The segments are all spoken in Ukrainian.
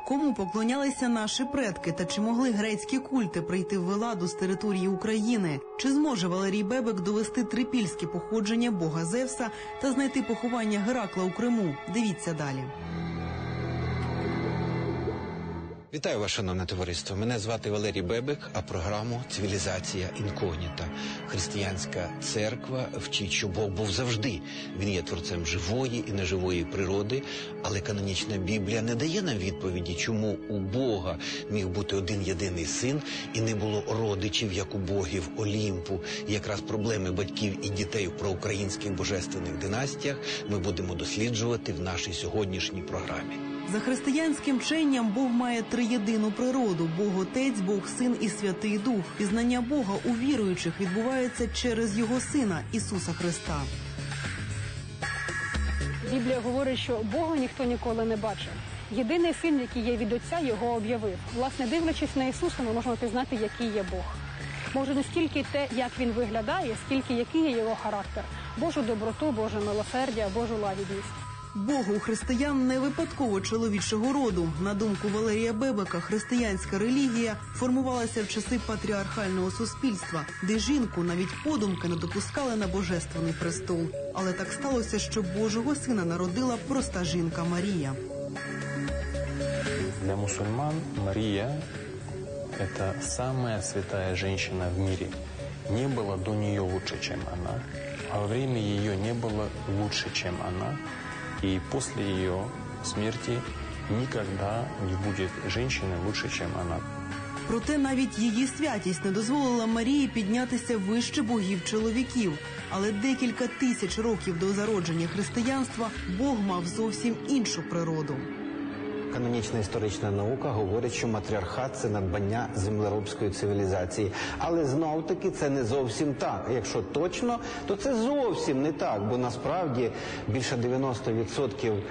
Кому поклонялися наші предки та чи могли грецькі культи прийти в Еладу з території України? Чи зможе Валерій Бебек довести трипільське походження бога Зевса та знайти поховання Геракла у Криму? Дивіться далі. Вітаю вас, шановне товариство. Мене звати Валерій Бебек, а програму «Цивілізація інкогніта». Християнська церква вчить, що Бог був завжди. Він є творцем живої і неживої природи, але канонічна Біблія не дає нам відповіді, чому у Бога міг бути один-єдиний син і не було родичів, як у богів Олімпу. І якраз проблеми батьків і дітей в проукраїнських божественних династіях ми будемо досліджувати в нашій сьогоднішній програмі. За християнським вченням Бог має триєдину природу – Бог Отець, Бог Син і Святий Дух. Пізнання Бога у віруючих відбувається через Його Сина – Ісуса Христа. Біблія говорить, що Бога ніхто ніколи не бачив. Єдиний Син, який є від Отця, Його об'явив. Власне, дивлячись на Ісуса, ми можемо пізнати, який є Бог. Може, не стільки те, як Він виглядає, скільки який є Його характер. Божу доброту, Боже милосердя, Божу лагідність. Бог у християн не випадково чоловічого роду. На думку Валерія Бебека, християнська релігія формувалася в часи патріархального суспільства, де жінку навіть подумки не допускали на божественний престол. Але так сталося, що Божого сина народила проста жінка Марія. Для мусульман Мария – это самая святая женщина в мире. Не было до нее лучше, чем она, а во время ее не было лучше, чем она. И после ее смерти никогда не будет женщины лучше, чем она. Проте навіть її святість не дозволила Марії піднятися вище богів чоловіків. Але декілька тисяч років до зародження християнства Бог мав зовсім іншу природу. Канонічна історична наука говорить, що матріархат – це надбання землеробської цивілізації. Але знов-таки це не зовсім так. Якщо точно, то це зовсім не так, бо насправді більше 90%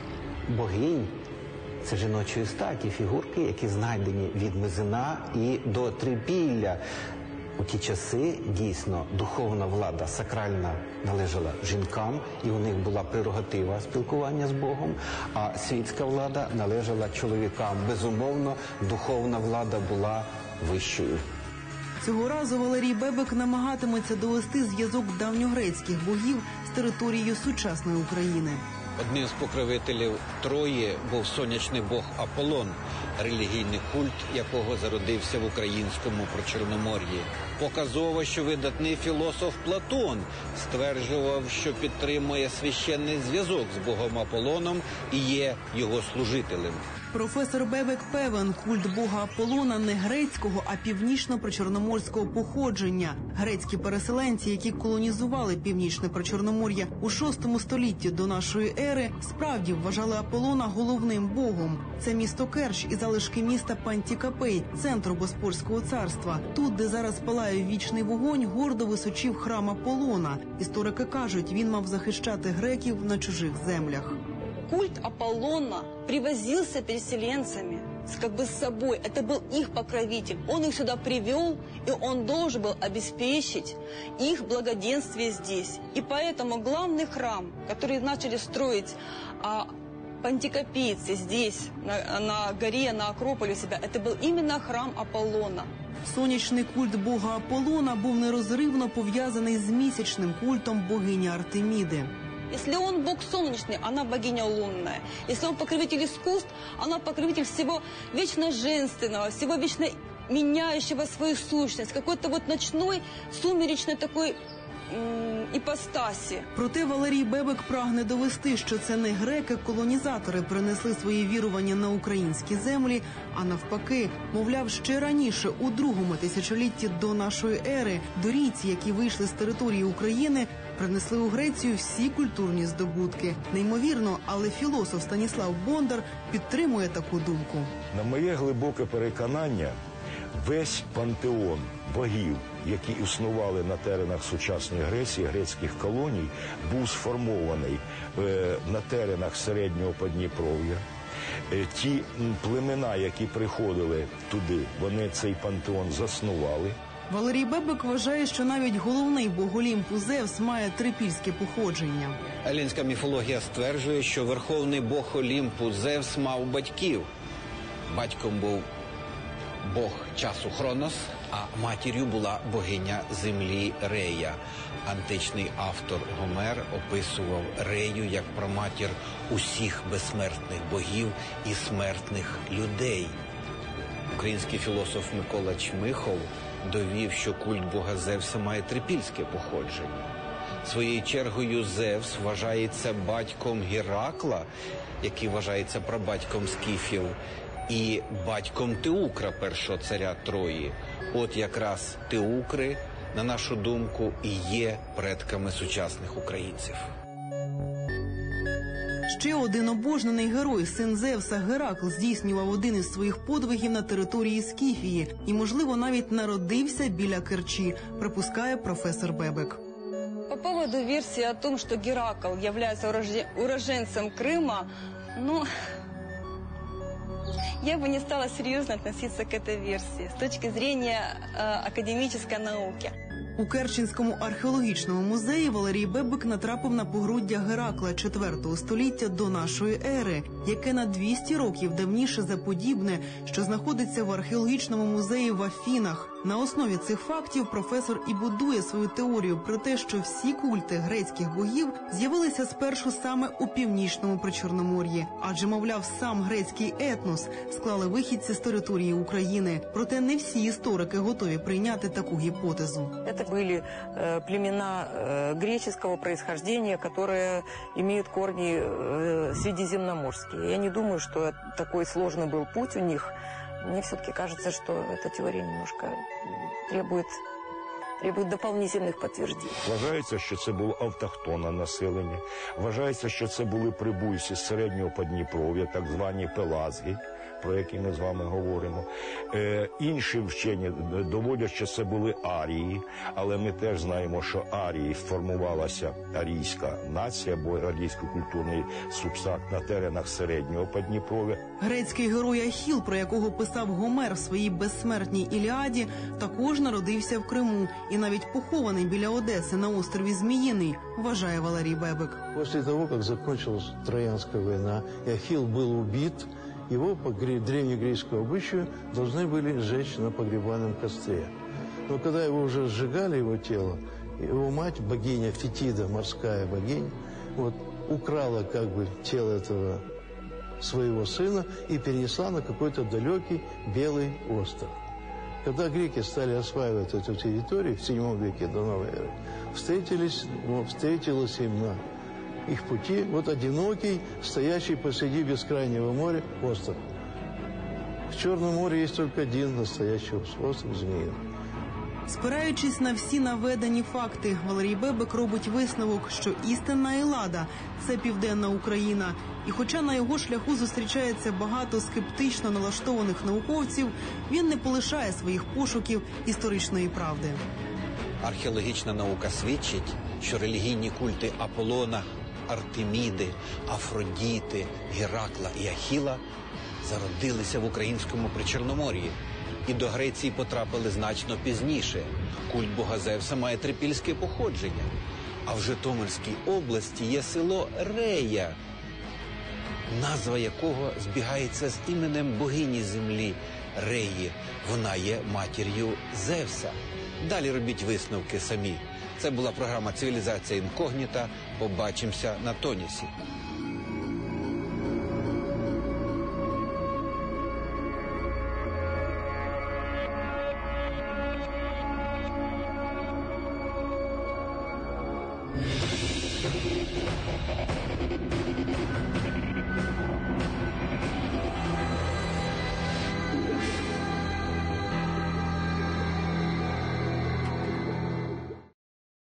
богинь – це жіночої статі, фігурки, які знайдені від Мизина і до Трипілля. У ті часи, дійсно, духовна влада, сакральна, належала жінкам, і у них була прерогатива спілкування з Богом, а світська влада належала чоловікам. Безумовно, духовна влада була вищою. Цього разу Валерій Бебек намагатиметься довести зв'язок давньогрецьких богів з територією сучасної України. Одним з покровителів Трої був сонячний бог Аполлон, релігійний культ якого зародився в українському Причорномор'ї. Показово, що видатний філософ Платон стверджував, що підтримує священний зв'язок з богом Аполлоном і є його служителем. Професор Бебек певен, культ бога Аполлона не грецького, а північно-причорноморського походження. Грецькі переселенці, які колонізували північне Причорномор'я у VI столітті до нашої ери, справді вважали Аполлона головним богом. Це місто Керч і залишки міста Пантікапей, центру Боспорського царства. Тут, де зараз палає вічний вогонь, гордо височив храм Аполлона. Історики кажуть, він мав захищати греків на чужих землях. Культ Аполлона привозился переселенцами с собой. Это был их покровитель. Он их сюда привел, и он должен был обеспечить их благоденствие здесь. И поэтому главный храм, который начали строить пантикопейцы здесь, на горе, на Акрополе у себя, это был именно храм Аполлона. Сонячний культ бога Аполлона був нерозривно пов'язаний з місячним культом богині Артеміди. Если он бог солнечный, она богиня лунная. Если он покровитель искусств, она покровитель всего вечно женственного, всего вечно меняющего свою сущность, какой-то вот ночной, сумеречной такой іпостасі. Проте Валерій Бебек прагне довести, що це не греки-колонізатори принесли свої вірування на українські землі, а навпаки, мовляв, ще раніше, у другому тисячолітті до нашої ери, дорійці, які вийшли з території України, принесли у Грецію всі культурні здобутки. Неймовірно, але філософ Станіслав Бондар підтримує таку думку. На моє глибоке переконання, весь пантеон богів, які існували на теренах сучасної Греції, грецьких колоній, був сформований на теренах середнього Подніпров'я. Ті племена, які приходили туди, вони цей пантеон заснували. Валерій Бебек вважає, що навіть головний бог Олімпу Зевс має трипільське походження. Елінська міфологія стверджує, що верховний бог Олімпу Зевс мав батьків. Батьком був бог часу Хронос, а матір'ю була богиня землі Рея. Античний автор Гомер описував Рею як праматір усіх безсмертних богів і смертних людей. Український філософ Микола Чмихов довів, що культ бога Зевса має трипільське походження. Своєю чергою Зевс вважається батьком Геракла, який вважається прабатьком скіфів, і батьком Теукра, першого царя Трої. От якраз теукри, на нашу думку, і є предками сучасних українців. Ще один обожнений герой, син Зевса Геракл, здійснював один із своїх подвигів на території Скіфії і, можливо, навіть народився біля Керчі, припускає професор Бебек. По поводу версии о том, что Геракл является уроженцем Крыма, я бы не стала серьезно относиться к этой версии с точки зрения академической науки. У Керченському археологічному музеї Валерій Бебек натрапив на погруддя Геракла IV століття до нашої ери, яке на 200 років давніше за подібне, що знаходиться в археологічному музеї в Афінах. На основі цих фактів професор і будує свою теорію про те, що всі культи грецьких богів з'явилися спершу саме у північному Причорномор'ї. Адже, мовляв, сам грецький етнос склали вихідці з території України. Проте не всі історики готові прийняти таку гіпотезу. Это были племена греческого происхождения, которые имеют корни средиземноморские. Я не думаю, что такой сложный был путь у них. Мне все-таки кажется, что эта теория немножко требует дополнительних підтверджень. Вважається, що це було автохтонне населення. Вважається, що це були прибульці з середнього Подніпров'я, так звані пелазги, про які ми з вами говоримо. Інші вчені доводять, що це були арії, але ми теж знаємо, що арії формувалася арійська нація, або арійсько-культурний субстракт на теренах середнього Подніпров'я. Грецький герой Ахіл, про якого писав Гомер в своїй безсмертній Іліаді, також народився в Криму і навіть похований біля Одеси на острові Зміїний, вважає Валерій Бебек. После того, как закончилась Троянская война, и Ахилл был убит, его по древнегреческому обычаю должны были сжечь на погребальном костре. Но когда его уже сжигали, его тело, его мать, богиня Фетида, морская богиня, украла как бы тело этого своего сына и перенесла на какой-то далекий белый остров. Когда греки стали осваивать эту территорию в VII веке до новой эры, встретилось им на их пути одинокий, стоящий посреди бескрайнего моря остров. В Черном море есть только один настоящий остров Змеиный. Спираючись на всі наведені факти, Валерій Бебек робить висновок, що істинна Еллада – це Південна Україна. І хоча на його шляху зустрічається багато скептично налаштованих науковців, він не полишає своїх пошуків історичної правди. Археологічна наука свідчить, що релігійні культи Аполлона, Артеміди, Афродіти, Геракла і Ахіла зародилися в українському Причорномор'ї і до Греції потрапили значно пізніше. Культ бога Зевса має трипільське походження. А в Житомирській області є село Рея, назва якого збігається з іменем богині землі Реї. Вона є матір'ю Зевса. Далі робіть висновки самі. Це була програма «Цивілізація інкогніта». Побачимося на Тонісі.